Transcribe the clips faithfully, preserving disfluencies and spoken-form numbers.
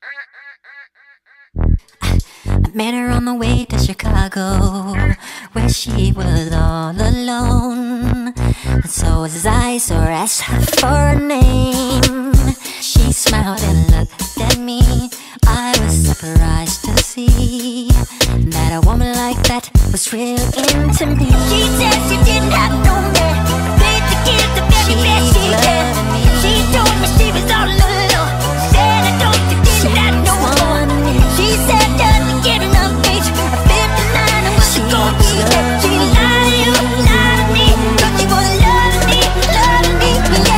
I met her on the way to Chicago, where she was all alone. And so as I saw her, asked her for a name. She smiled and looked at me. I was surprised to see that a woman like that was real into me. She said she didn't have no man, paid to give the very best she had. She told me she was all alone. Said I don't you didn't have no one. She said doesn't get enough age. A fifty-nine and was a gold digger. She lied to you, lied to me, but she was loving me, loving me,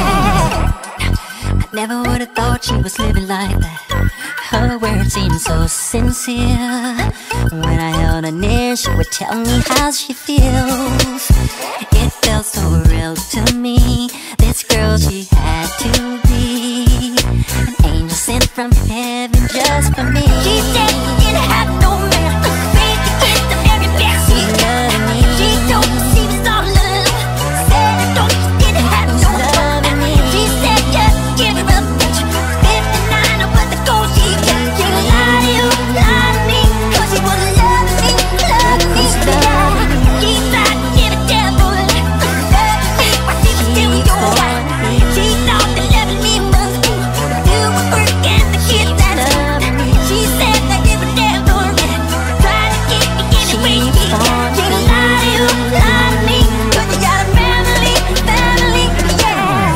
yeah. I never would have thought she was living like that. Her words seemed so sincere. When I held her near, she would tell me how she feels. It felt so real to me. This girl, she had to be an angel sent from heaven just for me. She said she didn't have no man, paid to get the very best she had. She told me she was all alone. Said I don't you didn't have no one. She said just give her a bitch. fifty-nine was the goal she kept. She lied to you, lied to me, cause she was loving me, loving me, yeah. She tried to give a devil love me while she was still your wife. She thought that loving me was cool, do her work and the kids at home. She said that give a devil love, tried to get me any way she can. She lied to you, lied to me, cause you got a family, family, yeah.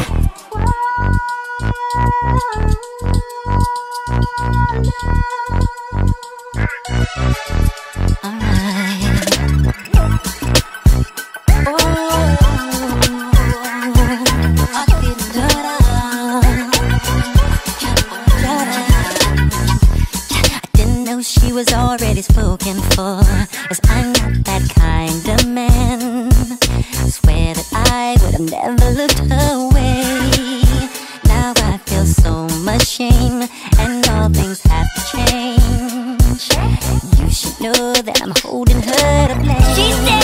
Alright. Oh, I feel da-da. Da-da. I didn't know she was already spoken for, as I'm not that kind of man. Swear that I would have never looked her way. Now I feel so much shame, and all things have to change. You should know that I'm holding her to blame. She said